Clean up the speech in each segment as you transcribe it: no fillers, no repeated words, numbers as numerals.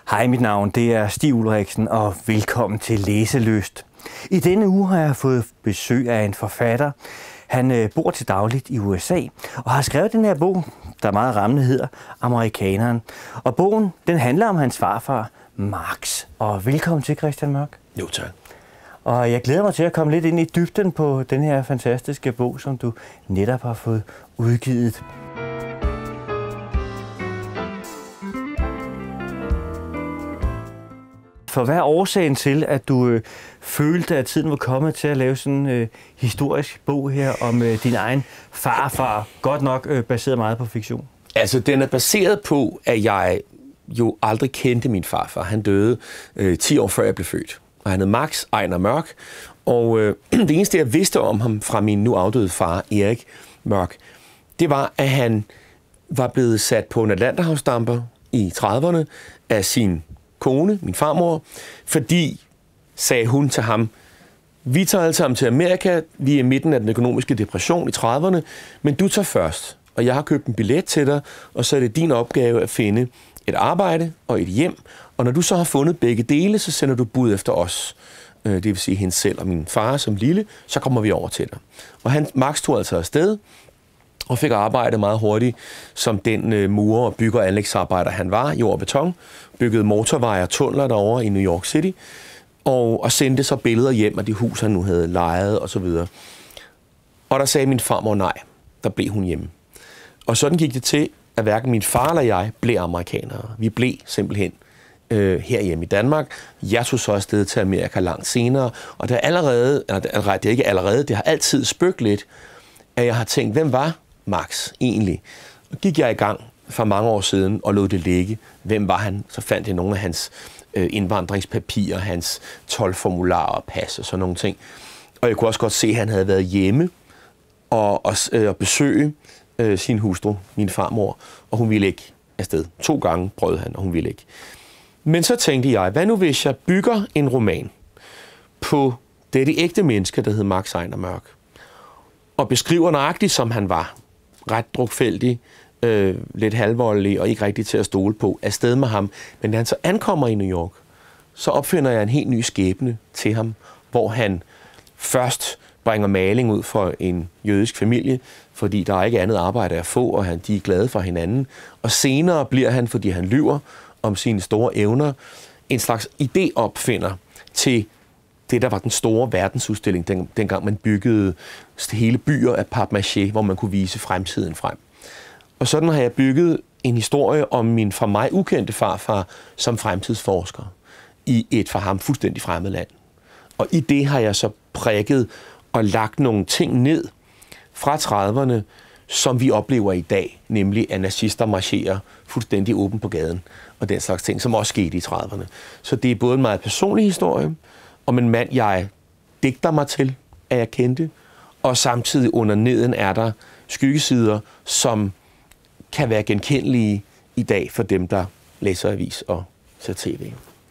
Hej, mit navn det er Stig Ulriksen, og velkommen til Læselyst. I denne uge har jeg fået besøg af en forfatter. Han bor til dagligt i USA og har skrevet den her bog, der meget rammende hedder Amerikaneren. Og bogen den handler om hans farfar, Marx. Og velkommen til, Christian Mørk. Jo, tak. Og jeg glæder mig til at komme lidt ind i dybden på den her fantastiske bog, som du netop har fået udgivet. For hvad er årsagen til, at du følte, at tiden var kommet til at lave sådan en historisk bog her om din egen farfar, godt nok baseret meget på fiktion? Altså, den er baseret på, at jeg jo aldrig kendte min farfar. Han døde 10 år før jeg blev født. Og han hed Max Ejner Mørk. Og det eneste, jeg vidste om ham fra min nu afdøde far, Erik Mørk, det var, at han var blevet sat på en Atlanterhavsdamper i 30'erne af sin kone, min farmor, fordi, sagde hun til ham, vi tager alle sammen til Amerika, vi er i midten af den økonomiske depression i 30'erne, men du tager først, og jeg har købt en billet til dig, og så er det din opgave at finde et arbejde og et hjem, og når du så har fundet begge dele, så sender du bud efter os, det vil sige hende selv og min far som lille, så kommer vi over til dig. Og Max tog altså afsted, og fik arbejde meget hurtigt som den murer- og bygger- og anlægsarbejder, han var, jord og beton, byggede motorveje og tunneler derovre i New York City, og sendte så billeder hjem af de hus, han nu havde lejet og så videre. Og der sagde min farmor nej, der blev hun hjemme. Og sådan gik det til, at hverken min far eller jeg blev amerikanere. Vi blev simpelthen herhjemme i Danmark. Jeg tog så afsted til Amerika langt senere, og det har altid spøgt lidt, at jeg har tænkt, hvem var Max egentlig? Og gik jeg i gang for mange år siden og lod det ligge. Hvem var han? Så fandt jeg nogle af hans indvandringspapirer, hans toldformularer og pas og sådan nogle ting. Og jeg kunne også godt se, at han havde været hjemme og besøge sin hustru, min farmor, og hun ville ikke afsted. 2 gange prøvede han, og hun ville ikke. Men så tænkte jeg, hvad nu hvis jeg bygger en roman på det ægte menneske, der hed Max Ejner Mørk, og beskriver nøjagtigt, som han var, ret drukfældig, lidt halvvoldelig og ikke rigtig til at stole på, afsted med ham. Men da han så ankommer i New York, så opfinder jeg en helt ny skæbne til ham, hvor han først bringer maling ud for en jødisk familie, fordi der er ikke andet arbejde at få, og de er glade for hinanden. Og senere bliver han, fordi han lyver om sine store evner, en slags idéopfinder til det, der var den store verdensudstilling, dengang man byggede hele byer af papmaché, hvor man kunne vise fremtiden frem. Og sådan har jeg bygget en historie om min for mig ukendte farfar som fremtidsforsker i et for ham fuldstændig fremmed land. Og i det har jeg så prikket og lagt nogle ting ned fra 30'erne, som vi oplever i dag, nemlig at nazister marcherer fuldstændig åbent på gaden, og den slags ting, som også skete i 30'erne. Så det er både en meget personlig historie, om en mand, jeg digter mig til, at jeg kendte, og samtidig under neden er der skyggesider, som kan være genkendelige i dag for dem, der læser avis og ser tv.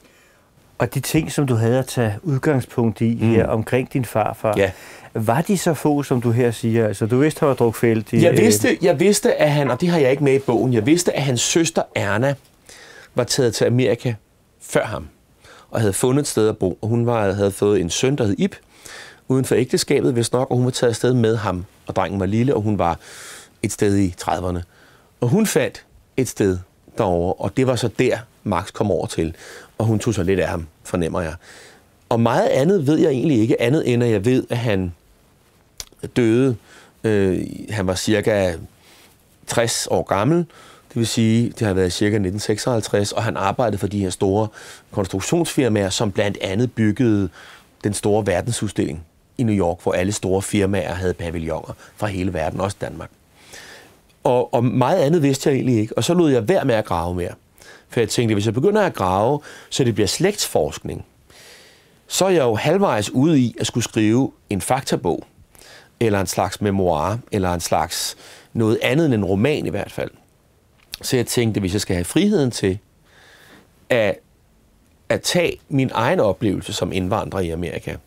Og de ting, som du havde at tage udgangspunkt i her omkring din farfar, ja. Var de så få, som du her siger? Altså, du vidste, han var drukfældig? Jeg vidste, at han, og det har jeg ikke med i bogen, jeg vidste, at hans søster Erna var taget til Amerika før ham, og havde fundet et sted at bo. Og hun havde fået en søn, der hed Ib, uden for ægteskabet, vist nok, og hun var taget afsted med ham, og drengen var lille, og hun var et sted i 30'erne. Og hun fandt et sted derovre, og det var så der, Max kom over til, og hun tog så lidt af ham, fornemmer jeg. Og meget andet ved jeg egentlig ikke, andet end at jeg ved, at han døde. Han var cirka 60 år gammel, det vil sige, det har været cirka 1956, og han arbejdede for de her store konstruktionsfirmaer, som blandt andet byggede den store verdensudstilling i New York, hvor alle store firmaer havde pavilloner fra hele verden, også Danmark. Og meget andet vidste jeg egentlig ikke, og så lod jeg være med at grave mere. For jeg tænkte, hvis jeg begynder at grave, så det bliver slægtsforskning, så er jeg jo halvvejs ude i at skulle skrive en faktabog, eller en slags memoir, eller en slags noget andet end en roman i hvert fald. Så jeg tænkte, hvis jeg skal have friheden til at tage min egen oplevelse som indvandrer i Amerika,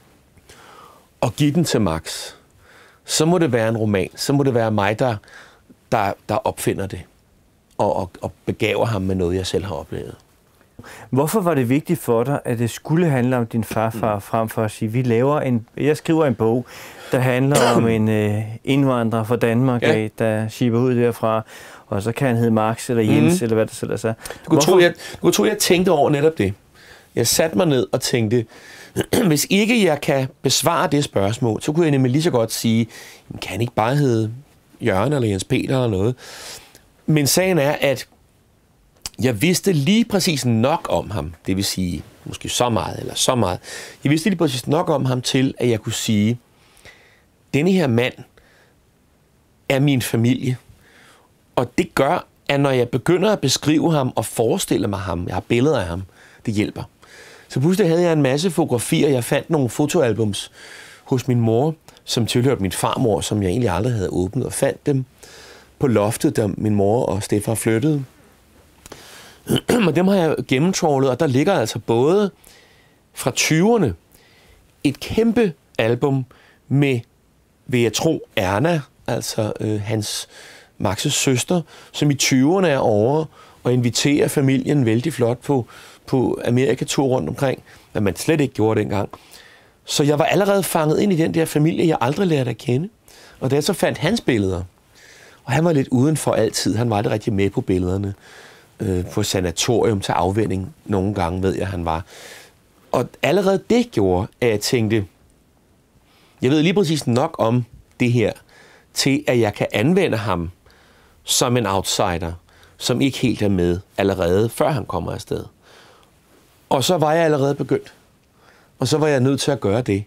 og give den til Max, så må det være en roman. Så må det være mig, der opfinder det, og begaver ham med noget, jeg selv har oplevet. Hvorfor var det vigtigt for dig, at det skulle handle om din farfar, frem for at sige, jeg skriver en bog, der handler om en indvandrer fra Danmark, der shipper ud derfra, og så kan han hedde Max eller Jens, eller hvad det så er. Du kunne tro, jeg tænkte over netop det. Jeg satte mig ned og tænkte, hvis ikke jeg kan besvare det spørgsmål, så kunne jeg nemlig lige så godt sige, kan han ikke bare hedde Jørgen eller Jens Peter eller noget? Men sagen er, at jeg vidste lige præcis nok om ham, det vil sige, måske så meget eller så meget. Jeg vidste lige præcis nok om ham til, at jeg kunne sige, denne her mand er min familie. Og det gør, at når jeg begynder at beskrive ham og forestille mig ham, jeg har billeder af ham, det hjælper. Så pludselig havde jeg en masse fotografier. Jeg fandt nogle fotoalbums hos min mor, som tilhørte min farmor, som jeg egentlig aldrig havde åbnet, og fandt dem på loftet, da min mor og Stefan flyttede. Og dem har jeg gennemtrawlet, og der ligger altså både fra 20'erne et kæmpe album med, vil jeg tro, Erna, altså Max's søster, som i 20'erne er over og inviterer familien vældig flot på Amerikatur rundt omkring, hvad man slet ikke gjorde dengang. Så jeg var allerede fanget ind i den der familie, jeg aldrig lærte at kende. Og da jeg så fandt hans billeder, og han var lidt udenfor altid, han var aldrig rigtig med på billederne, på sanatorium til afvænning nogle gange, ved jeg, han var. Og allerede det gjorde, at jeg tænkte, jeg ved lige præcis nok om det her, til at jeg kan anvende ham som en outsider, som ikke helt er med allerede, før han kommer afsted. Og så var jeg allerede begyndt. Og så var jeg nødt til at gøre det.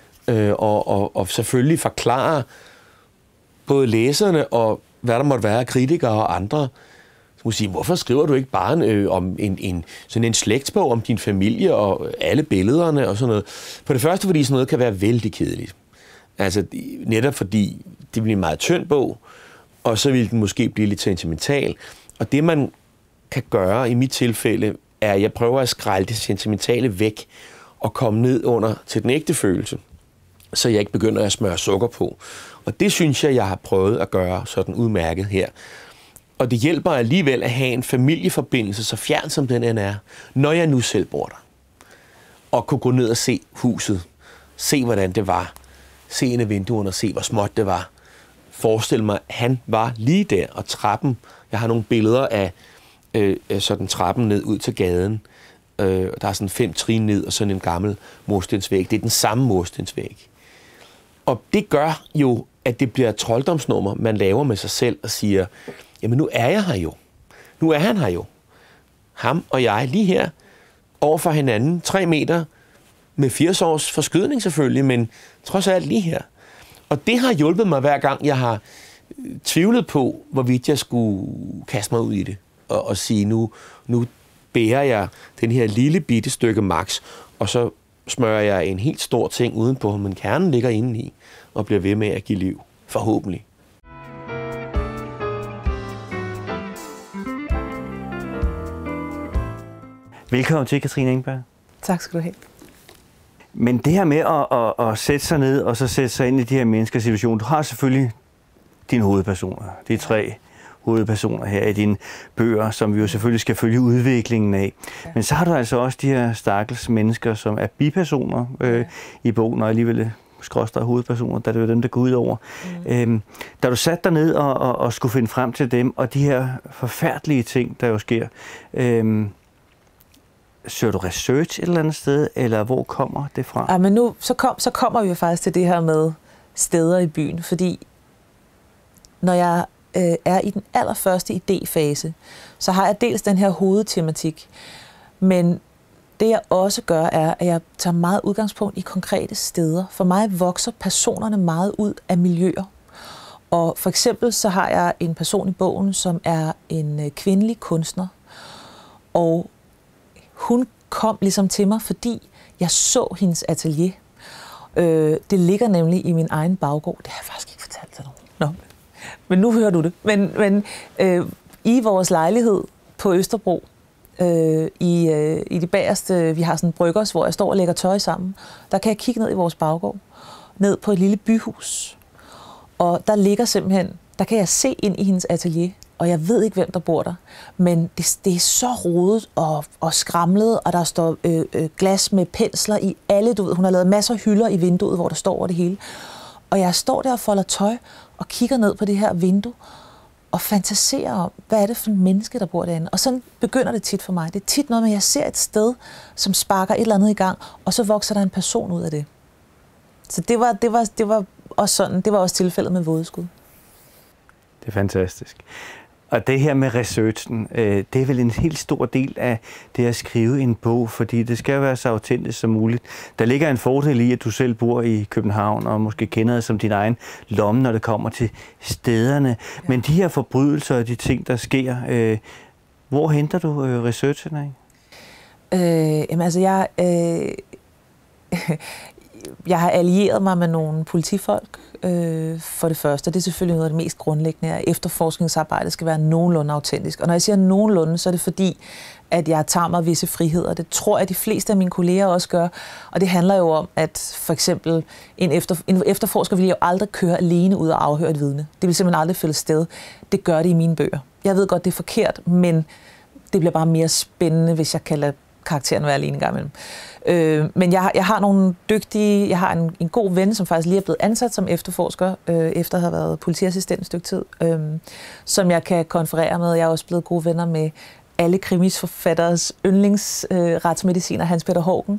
Og selvfølgelig forklare både læserne og hvad der måtte være, kritikere og andre, som sige, hvorfor skriver du ikke bare om sådan en slægtsbog om din familie og alle billederne og sådan noget? For det første, fordi sådan noget kan være vældig kedeligt. Altså netop fordi det bliver en meget tynd bog, og så vil den måske blive lidt sentimental. Og det, man kan gøre i mit tilfælde, er, at jeg prøver at skrælle det sentimentale væk og komme ned under til den ægte følelse, så jeg ikke begynder at smøre sukker på. Og det synes jeg har prøvet at gøre sådan udmærket her. Og det hjælper alligevel at have en familieforbindelse, så fjern som den end er, når jeg nu selv bor der. Og kunne gå ned og se huset, se hvordan det var, se ind i vinduerne og se, hvor småt det var. Forestil mig, at han var lige der, og trappen, jeg har nogle billeder af sådan trappen ned ud til gaden. Der er sådan 5 trin ned og sådan en gammel murstensvæg. Det er den samme murstensvæg. Og det gør jo, at det bliver et trolddomsnummer, man laver med sig selv og siger, jamen nu er jeg her jo. Nu er han her jo. Ham og jeg lige her over for hinanden, 3 meter, med 80 års forskydning selvfølgelig, men trods alt lige her. Og det har hjulpet mig hver gang, jeg har tvivlet på, hvorvidt jeg skulle kaste mig ud i det. Og sige, nu bærer jeg den her lille bitte stykke Max, og så smører jeg en helt stor ting udenpå, men kernen ligger inde i, og bliver ved med at give liv. Forhåbentlig. Velkommen til, Katrine Engberg. Tak skal du have. Men det her med at sætte sig ned, og så sætte sig ind i de her menneskers situation, du har selvfølgelig dine hovedpersoner. Det er 3 hovedpersoner her i dine bøger, som vi jo selvfølgelig skal følge udviklingen af. Ja. Men så har du altså også de her stakkels mennesker, som er bipersoner i bogen, og alligevel skråstreg hovedpersoner, da det er dem, der går ud over. Da du satte dig ned og skulle finde frem til dem, og de her forfærdelige ting, der jo sker, søger du research et eller andet sted, eller hvor kommer det fra? Ja, men nu så kommer vi jo faktisk til det her med steder i byen, fordi når jeg er i den allerførste idéfase, så har jeg dels den her hovedtematik, men det jeg også gør, er, at jeg tager meget udgangspunkt i konkrete steder. For mig vokser personerne meget ud af miljøer. Og for eksempel så har jeg en person i bogen, som er en kvindelig kunstner, og hun kom ligesom til mig, fordi jeg så hendes atelier. Det ligger nemlig i min egen baggård. Det har jeg faktisk ikke fortalt til nogen. Nå. Men nu hører du det. Men i vores lejlighed på Østerbro, i det bagerste, vi har sådan en bryggers, hvor jeg står og lægger tøj sammen, der kan jeg kigge ned i vores baggård, ned på et lille byhus. Og der ligger simpelthen, der kan jeg se ind i hendes atelier. og jeg ved ikke, hvem der bor der, men det er så rodet og skramlet, og der står glas med pensler i alle, du ved, hun har lavet masser af hylder i vinduet, hvor der står over det hele. Og jeg står der og folder tøj og kigger ned på det her vindue og fantaserer om, hvad er det for en menneske, der bor derinde. Og sådan begynder det tit for mig. Det er tit noget med, at jeg ser et sted, som sparker et eller andet i gang, og så vokser der en person ud af det. Så det var også sådan. Det var også tilfældet med Vådeskud. Det er fantastisk. Og det her med researchen, det er vel en helt stor del af det at skrive en bog, fordi det skal være så autentisk som muligt. Der ligger en fordel i, at du selv bor i København, og måske kender det som din egen lomme, når det kommer til stederne. Ja. Men de her forbrydelser og de ting, der sker, hvor henter du researchen af? Jamen altså, jeg har allieret mig med nogle politifolk for det første. Det er selvfølgelig noget af det mest grundlæggende, at efterforskningsarbejdet skal være nogenlunde autentisk. Og når jeg siger nogenlunde, så er det fordi, at jeg tager mig visse friheder. Det tror jeg, de fleste af mine kolleger også gør. Og det handler jo om, at for eksempel en efterforsker vil jo aldrig køre alene ud og afhøre et vidne. Det vil simpelthen aldrig finde sted. Det gør det i mine bøger. Jeg ved godt, det er forkert, men det bliver bare mere spændende, hvis jeg kan lade karakteren være alene en gang imellem. Men jeg har nogle dygtige, jeg har en god ven, som faktisk lige er blevet ansat som efterforsker, efter at have været politiassistent et stykke tid, som jeg kan konferere med. Jeg er også blevet gode venner med alle krimisforfatteres yndlingsretsmediciner, Hans Peter Hågen,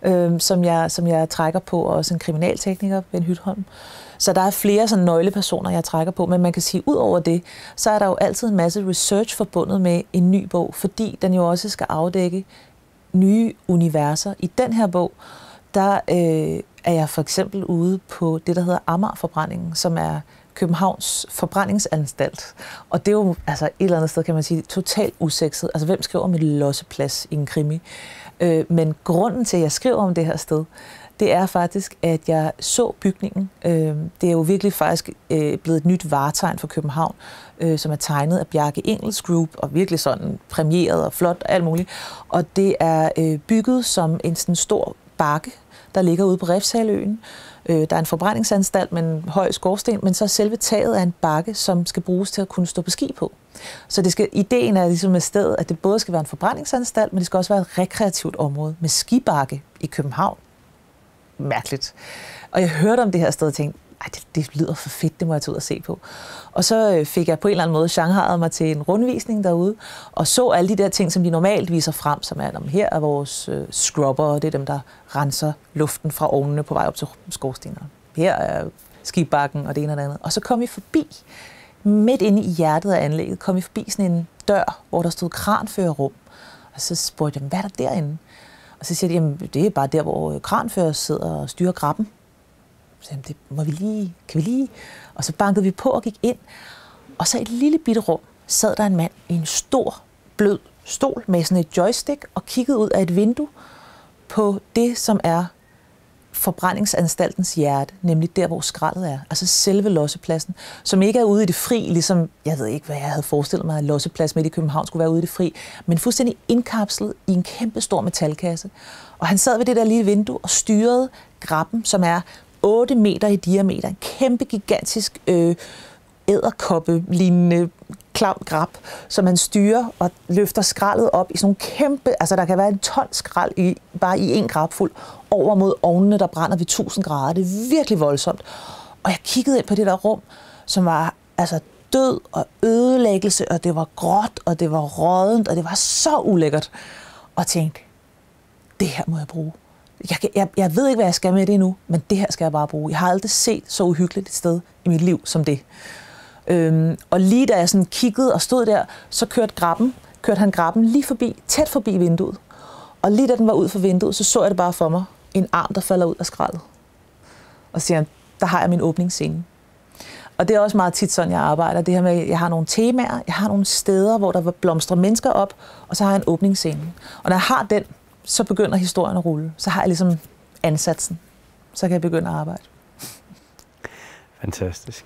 som jeg trækker på, og også en kriminaltekniker, Ben Hytholm. Så der er flere sådan nøglepersoner, jeg trækker på, men man kan sige, ud over det, så er der jo altid en masse research forbundet med en ny bog, fordi den jo også skal afdække nye universer. I den her bog, der er jeg for eksempel ude på det, der hedder Amagerforbrændingen, som er Københavns forbrændingsanstalt. Og det er jo altså et eller andet sted, kan man sige, totalt usekset. Altså, hvem skriver om et losseplads i en krimi? Men grunden til, at jeg skriver om det her sted, det er faktisk, at jeg så bygningen. Det er jo virkelig faktisk blevet et nyt vartegn for København, som er tegnet af Bjarke Ingels Group, og virkelig sådan præmieret og flot og alt muligt. Og det er bygget som en sådan stor bakke, der ligger ude på Refshaleøen. Der er en forbrændingsanstalt med en høj skorsten, men så selve taget er en bakke, som skal bruges til at kunne stå på ski på. Så ideen er ligesom med stedet, at det både skal være en forbrændingsanstalt, men det skal også være et rekreativt område med skibakke i København. Mærkeligt. Og jeg hørte om det her sted og tænkte, det lyder for fedt, det må jeg tage ud og se på. Og så fik jeg på en eller anden måde shanghajet mig til en rundvisning derude, og så alle de der ting, som de normalt viser frem, som er, her er vores scrubber, og det er dem, der renser luften fra ovnene på vej op til skorstenerne. Her er skibakken og det ene og det andet. Og så kom vi forbi, midt inde i hjertet af anlægget, kom vi forbi sådan en dør, hvor der stod kranførerrum. Og så spurgte jeg, hvad er der derinde? Og så siger de, jamen det er bare der, hvor kranfører sidder og styrer grabben. Så det må vi lige, kan vi lige? Og så bankede vi på og gik ind. Og så i et lille bitte rum sad der en mand i en stor, blød stol med sådan et joystick og kiggede ud af et vindue på det, som er forbrændingsanstaltens hjerte, nemlig der, hvor skraldet er. Altså selve lossepladsen, som ikke er ude i det fri, ligesom, jeg ved ikke, hvad jeg havde forestillet mig, at losseplads midt i København skulle være ude i det fri, men fuldstændig indkapslet i en kæmpe stor metalkasse. Og han sad ved det der lille vindue og styrede grabben, som er 8 meter i diameter. En kæmpe, gigantisk edderkoppe-lignende klam grab, som man styrer og løfter skraldet op i sådan nogle kæmpe, altså der kan være en ton skrald bare i en grabfuld, over mod ovnene, der brænder ved 1000 grader. Det er virkelig voldsomt. Og jeg kiggede ind på det der rum, som var altså død og ødelæggelse, og det var gråt, og det var råddent, og det var så ulækkert. Og tænkte, det her må jeg bruge. Jeg ved ikke, hvad jeg skal med det endnu, men det her skal jeg bare bruge. Jeg har aldrig set så uhyggeligt et sted i mit liv som det. Og lige da jeg sådan kiggede og stod der, så kørte han grabben lige forbi, tæt forbi vinduet. Og lige da den var ud for vinduet, så jeg det bare for mig. En arm, der falder ud af skraldet. Og siger han, der har jeg min åbningsscene. Og det er også meget tit sådan, jeg arbejder. Det her med, jeg har nogle temaer, jeg har nogle steder, hvor der blomstrer mennesker op, og så har jeg en åbningsscene. Og når jeg har den, så begynder historien at rulle. Så har jeg ligesom ansatsen. Så kan jeg begynde at arbejde. Fantastisk.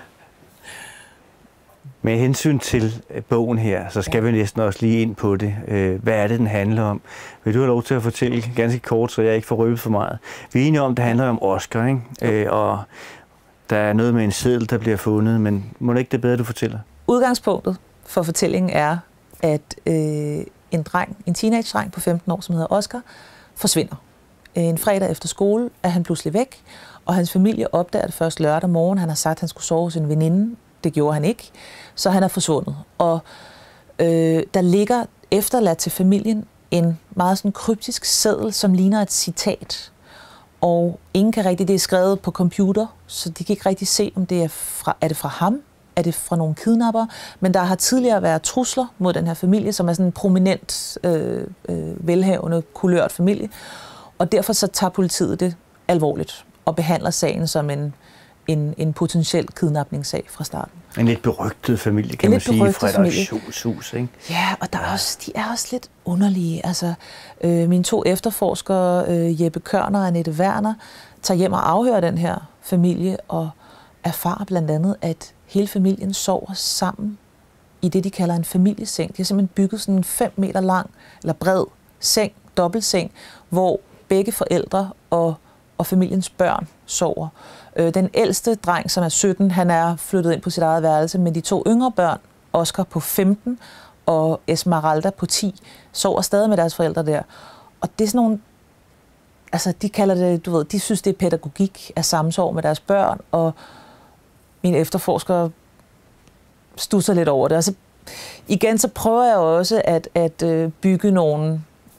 Med hensyn til bogen her, så skal vi næsten også lige ind på det. Hvad er det, den handler om? Vil du have lov til at fortælle ganske kort, så jeg ikke får røbet for meget? Vi er enige om, at det handler om Oscar, ikke? Og der er noget med en seddel, der bliver fundet, men må det ikke det bedre, du fortæller? Udgangspunktet, for fortællingen er, at en teenage-dreng på 15 år, som hedder Oscar, forsvinder. En fredag efter skole er han pludselig væk, og hans familie opdager det først lørdag morgen. Han har sagt, at han skulle sove hos en veninde. Det gjorde han ikke, så han er forsvundet. Og der ligger efterladt til familien en meget sådan kryptisk seddel, som ligner et citat. Og ingen kan rigtig, det er skrevet på computer, så de kan ikke rigtig se, om det er det fra ham, er det fra nogle kidnapper. Men der har tidligere været trusler mod den her familie, som er sådan en prominent, velhavende, kulørt familie. Og derfor så tager politiet det alvorligt og behandler sagen som en potentiel kidnapningssag fra starten. En lidt berygtet familie, kan man sige, fra et auktionshus, ikke? Ja, og de er også lidt underlige. Altså, mine 2 efterforskere, Jeppe Kørner og Annette Werner, tager hjem og afhører den her familie og erfarer blandt andet, at hele familien sover sammen i det, de kalder en familieseng. De har simpelthen bygget sådan en 5 meter lang eller bred seng, dobbeltseng, hvor begge forældre og familiens børn sover. Den ældste dreng, som er 17, han er flyttet ind på sit eget værelse, men de 2 yngre børn, Oscar på 15 og Esmeralda på 10, sover stadig med deres forældre der. Og det er sådan nogle, altså de kalder det, du ved, de synes det er pædagogik at samsove med deres børn, og mine efterforskere stusser lidt over det. Altså, igen så prøver jeg også at bygge nogle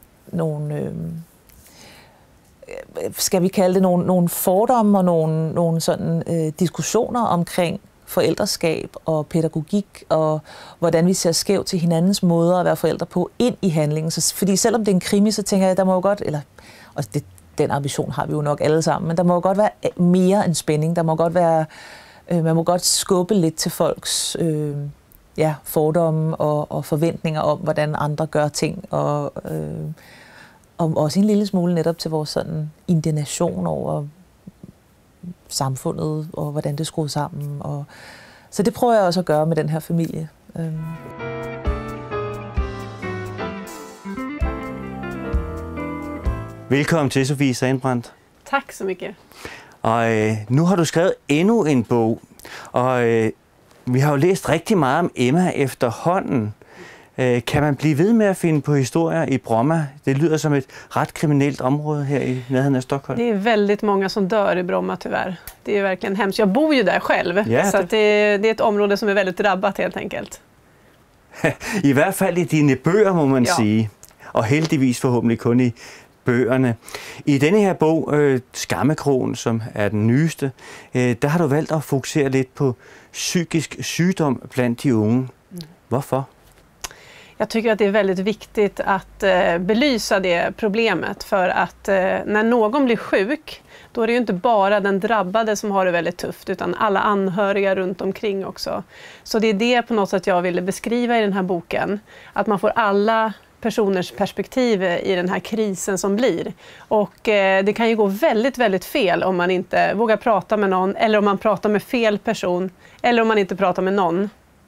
skal vi kalde det nogle fordomme og nogle sådan diskussioner omkring forældreskab og pædagogik og hvordan vi ser skævt til hinandens måder at være forældre på ind i handlingen. Så, fordi selvom det er en krimi, så tænker jeg, der må jo godt, den ambition har vi jo nok alle sammen, men der må jo godt være mere end spænding. Der må godt være, man må godt skubbe lidt til folks fordomme og forventninger om, hvordan andre gør ting og også en lille smule netop til vores sådan indignation over samfundet og hvordan det skruer sammen. Så det prøver jeg også at gøre med den her familie. Velkommen til, Sofie Sandbrandt. Tak så mycket. Og nu har du skrevet endnu en bog, og vi har jo læst rigtig meget om Emma efterhånden. Kan man blive ved med at finde på historier i Bromma? Det lyder som ett rätt kriminellt område här i närheten av Stockholm. Det är väldigt många som dör i Bromma tyvärr. Det är verkligen hemskt. Jag bor ju där själv, så att det är ett område som är väldigt drabbat helt enkelt. I hvert fald i dine bøger, må man sige. Og heldigvis forhåbentlig kun i bøgerne. I denne her bog, Skammekrogen, som er den nyeste, der har du valgt at fokusere lidt på psykisk sygdom blandt de unge. Hvorfor? Jag tycker att det är väldigt viktigt att belysa det problemet, för att när någon blir sjuk, då är det ju inte bara den drabbade som har det väldigt tufft, utan alla anhöriga runt omkring också. Så det är det på något sätt jag ville beskriva i den här boken, att man får alla personers perspektiv i den här krisen som blir. Och det kan ju gå väldigt, väldigt fel om man inte vågar prata med någon, eller om man pratar med fel person, eller om man inte pratar med någon.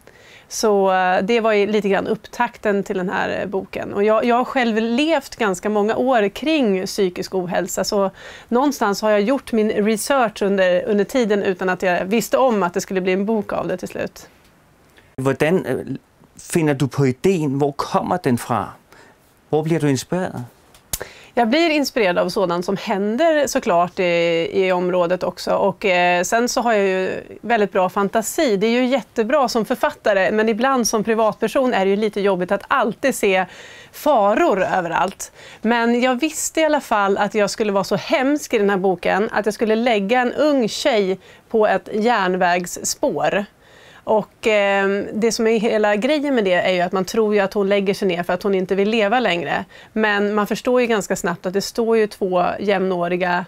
Så det var ju lite grann upptakten till den här boken. Och jag har själv levt ganska många år kring psykisk ohälsa, så någonstans har jag gjort min research under tiden utan att jag visste om att det skulle bli en bok av det till slut. Hvordan finder du på idén? Hvor kommer den fra? Hvor bliver du inspireret? Jag blir inspirerad av sådant som händer såklart i området också, och sen så har jag ju väldigt bra fantasi. Det är ju jättebra som författare, men ibland som privatperson är det ju lite jobbigt att alltid se faror överallt. Men jag visste i alla fall att jag skulle vara så hemsk i den här boken att jag skulle lägga en ung tjej på ett järnvägsspår. Och det som är hela grejen med det är ju att man tror ju att hon lägger sig ner för att hon inte vill leva längre. Men man förstår ju ganska snabbt att det står ju 2 jämnåriga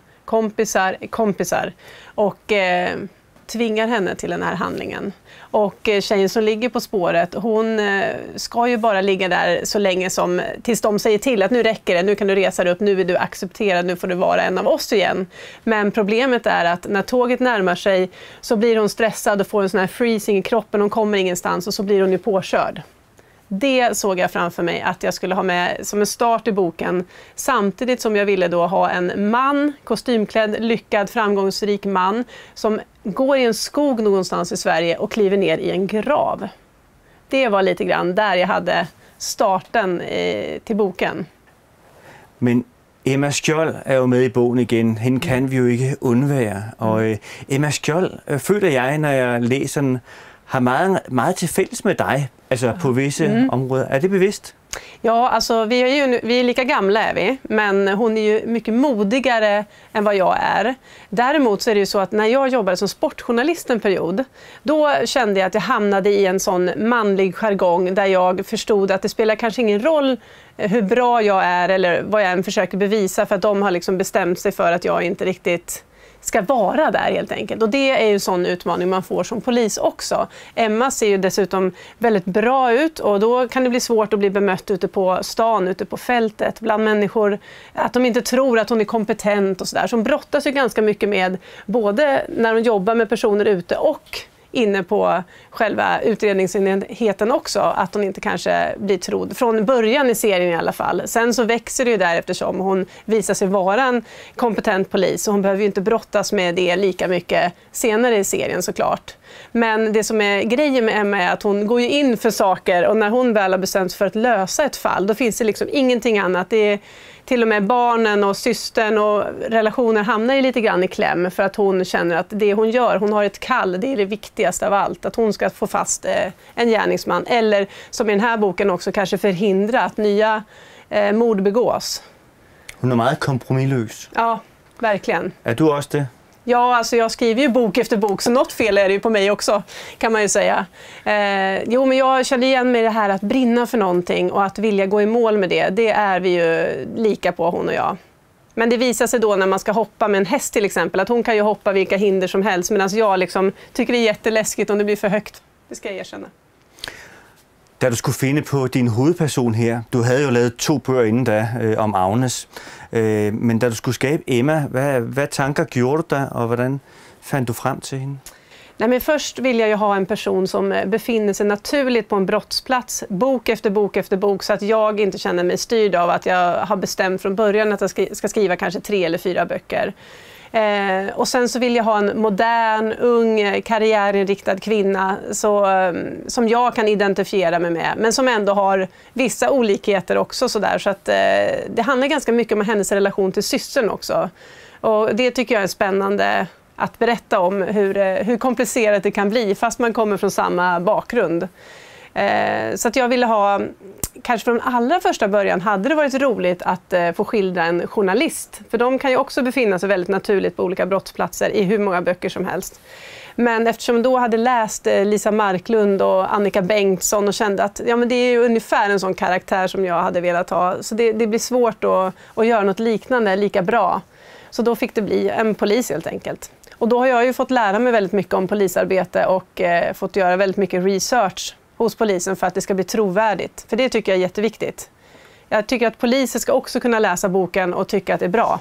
kompisar och tvingar henne till den här handlingen. Och tjejen som ligger på spåret, hon ska ju bara ligga där så länge som tills de säger till att nu räcker det, nu kan du resa dig upp, nu är du accepterad, nu får du vara en av oss igen. Men problemet är att när tåget närmar sig så blir hon stressad och får en sån här freezing i kroppen, hon kommer ingenstans och så blir hon ju påkörd. Det såg jag framför mig att jag skulle ha med som en start i boken, samtidigt som jag ville då ha en man, kostymklädd, lyckad, framgångsrik man som går i en skog någonstans i Sverige och kliver ner i en grav. Det var lite grann där jag hade starten till boken. Men Emma Skjold er jo med i bogen igen. Hende kan vi jo ikke undvære. Og Emma Skjold føler jeg, når jeg læser den, har meget til fælles med dig, altså på visse områder. Er det bevidst? Ja, alltså vi är lika gamla är vi, men hon är ju mycket modigare än vad jag är. Däremot så är det ju så att när jag jobbade som sportjournalist en period, då kände jag att jag hamnade i en sån manlig jargong där jag förstod att det spelar kanske ingen roll hur bra jag är eller vad jag än försöker bevisa, för att de har liksom bestämt sig för att jag inte riktigt ska vara där helt enkelt. Och det är ju en sån utmaning man får som polis också. Emma ser ju dessutom väldigt bra ut och då kan det bli svårt att bli bemött ute på stan, ute på fältet, bland människor. Att de inte tror att hon är kompetent och sådär. Så hon brottas ju ganska mycket med både när hon jobbar med personer ute och inne på själva utredningsenheten också, att hon inte kanske blir trodd. Från början i serien i alla fall. Sen så växer det ju där eftersom hon visar sig vara en kompetent polis och hon behöver ju inte brottas med det lika mycket senare i serien såklart. Men det som är grejen med Emma är att hon går ju in för saker och när hon väl har bestämt sig för att lösa ett fall, då finns det liksom ingenting annat. Det är till och med barnen och systern och relationer hamnar ju lite grann i kläm för att hon känner att det hon gör, hon har ett kall, det är det viktigaste av allt. Att hon ska få fast en gärningsman eller som i den här boken också kanske förhindra att nya mord begås. Hon är mycket kompromisslös. Ja, verkligen. Är du också det? Ja, alltså jag skriver ju bok efter bok, så något fel är det ju på mig också, kan man ju säga. Jo, men jag känner igen mig det här att brinna för någonting och att vilja gå i mål med det. Det är vi ju lika på, hon och jag. Men det visar sig då när man ska hoppa med en häst till exempel, att hon kan ju hoppa vilka hinder som helst, medan jag liksom tycker det är jätteläskigt om det blir för högt. Det ska jag erkänna. Da du skulle finde på din hovedperson her, du havde jo lavet 2 bøger inden da om Agnes, men da du skulle skabe Emma, hvad tanker gjorde du dig, og hvordan fandt du frem til hende? Nej, men först vill jag ju ha en person som befinner sig naturligt på en brottsplats, bok efter bok efter bok, så att jag inte känner mig styrd av att jag har bestämt från början att jag ska skriva kanske 3 eller 4 böcker. Och sen så vill jag ha en modern, ung, karriärinriktad kvinna som jag kan identifiera mig med, men som ändå har vissa olikheter också sådär, så att det handlar ganska mycket om hennes relation till systern också. Och det tycker jag är spännande att berätta om, hur komplicerat det kan bli fast man kommer från samma bakgrund. Så att jag ville ha, kanske från allra första början hade det varit roligt att få skildra en journalist. För de kan ju också befinna sig väldigt naturligt på olika brottsplatser i hur många böcker som helst. Men eftersom jag då hade läst Lisa Marklund och Annika Bengtsson och kände att ja, men det är ju ungefär en sån karaktär som jag hade velat ha. Så det blir svårt att göra något liknande lika bra. Så då fick det bli en polis helt enkelt. Och då har jag ju fått lära mig väldigt mycket om polisarbete och fått göra väldigt mycket research hos polisen för att det ska bli trovärdigt. För det tycker jag är jätteviktigt. Jag tycker att poliser ska också kunna läsa boken och tycka att det är bra.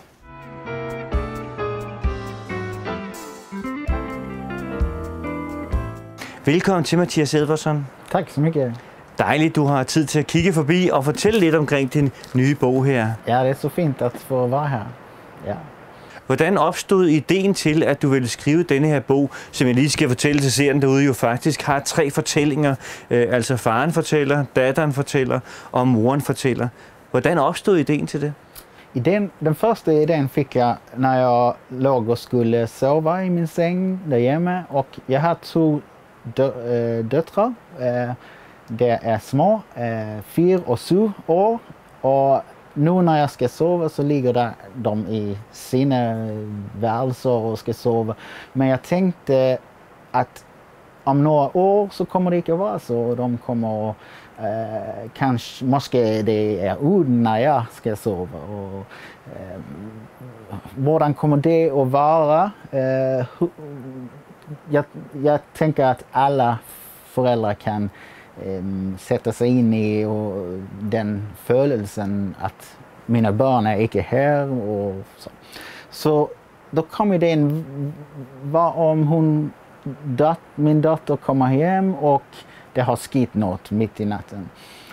Velkommen til, Mathias Edvardsson. Tack så mycket. Dejligt, du har tid til at kigge forbi og fortælle lidt omkring din nye bog her. Ja, det är så fint att få vara här. Ja. Hvordan opstod ideen til, at du ville skrive denne her bog, som jeg lige skal fortælle til seeren derude, jo faktisk har 3 fortællinger, altså faren fortæller, datteren fortæller og moren fortæller. Hvordan opstod ideen til det? Den första idén fick jag när jag låg och skulle sova i min säng där hemma, och jag har 2 döttrar. De är små, 4 och 7 år, och nu när jag ska sova så ligger de i sina värelser och ska sova. Men jag tänkte att om några år så kommer det inte att vara så. De kommer att, kanske det är ord när jag ska sova. Och, hvordan kommer det att vara? Jag tänker att alla föräldrar kan sätta sig in i och den födelsen att mina barn är inte här och så då kommer idén, vad om min dotter kommer hem och det har skett något mitt i natten.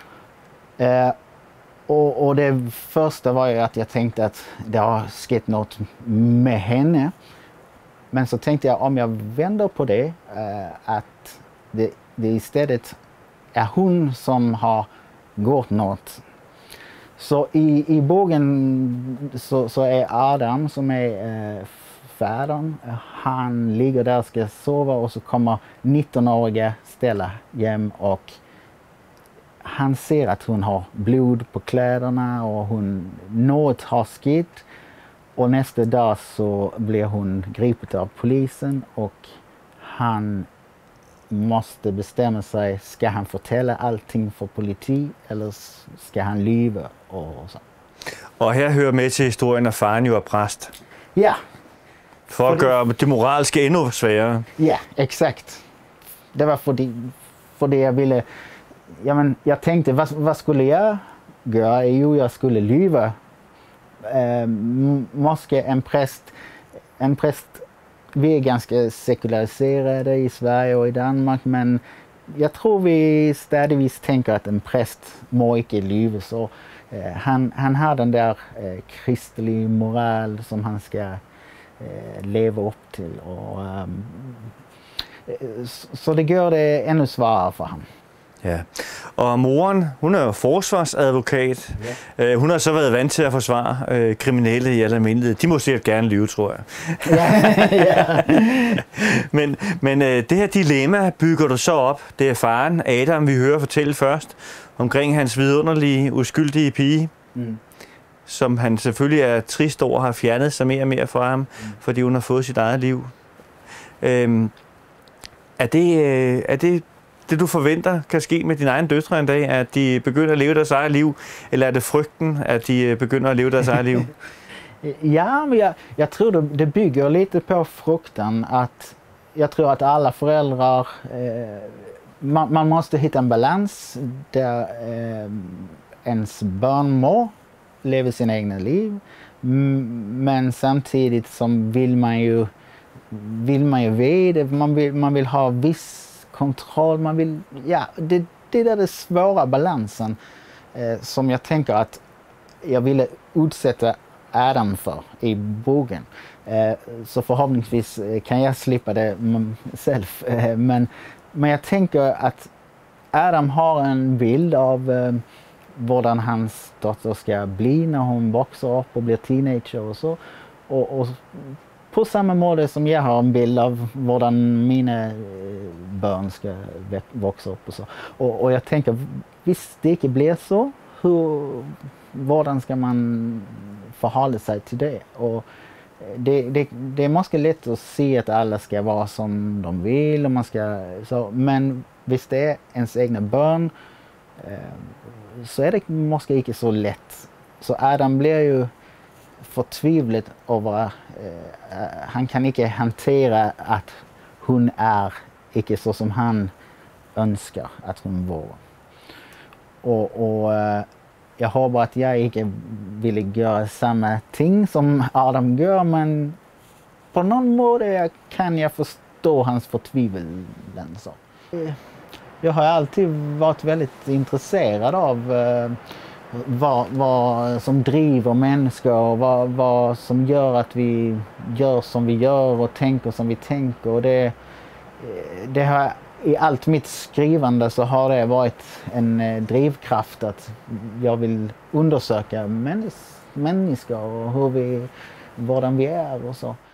Och det första var ju att jag tänkte att det har skett något med henne. Men så tänkte jag, om jag vänder på det, att det istället är hon som har gjort något. Så i boken så är Adam som är fadern, han ligger där och ska sova och så kommer 19-åriga Stella hem och han ser att hon har blod på kläderna och något har skett. Och nästa dag så blir hon gripen av polisen och han måste bestämma sig, ska han fortälla allting för politi eller ska han lyva och så. Og her hører med til historien, at faren jo er præst. Ja. For at gøre det moralske endnu sværere. Ja, exakt. Det var fordi jag ville, jag tänkte vad skulle jag göra? Jo, jag skulle lyva. Måste en präst, vi är ganska sekulariserade i Sverige och i Danmark, men jag tror vi ständigt tänker att en präst må inte lyva. Så han har den där kristlig moral som han ska leva upp till. Och, så det gör det ännu svårare för honom. Ja, og moren, hun er jo forsvarsadvokat. Ja. Hun har så været vant til at forsvare kriminelle i al almindelighed. De må sikkert gerne lyve, tror jeg. Ja. men det her dilemma bygger du så op. Det er faren, Adam, vi hører fortælle først, omkring hans vidunderlige, uskyldige pige, som han selvfølgelig er trist over har fjernet sig mere og mere fra ham, fordi hun har fået sit eget liv. Er det du forventer kan ske med dine egne døtre en dag, at de begynder at leve deres eget liv, eller er det frygten, at de begynder at leve deres eget liv? Ja, men jag tror det bygger lite på fruktan. Att jag tror att alla föräldrar, man måste hitta en balans där ens barn må leva sina egna liv, men samtidigt som vill man ju veta, man vill ha viss kontroll, man vill, det är den svåra balansen som jag tänker att jag ville utsätta Adam för i boken. Så förhoppningsvis kan jag slippa det själv. Men jag tänker att Adam har en bild av hurdan hans dotter ska bli när hon växer upp och blir teenager och så. Och på samma måte som jag har en bild av hurdan mina barn ska växa upp och så. Och jag tänker, visst det inte blir så, hurdan ska man förhålla sig till det? Och det är ganska lätt att se att alla ska vara som de vill och man ska så, men visst det är ens egna barn så är det måste inte så lätt. Så Adam blir ju förtvivlat över han kan inte hantera att hon är inte så som han önskar att hon var. Och jag hoppas att jag inte ville göra samma ting som Adam gör, men på någon måte kan jag förstå hans förtvivlan. Jag har alltid varit väldigt intresserad av vad som driver människor och vad som gör att vi gör som vi gör och tänker som vi tänker. Och det har i allt mitt skrivande så har det varit en drivkraft att jag vill undersöka människor och hurdan vi är och så.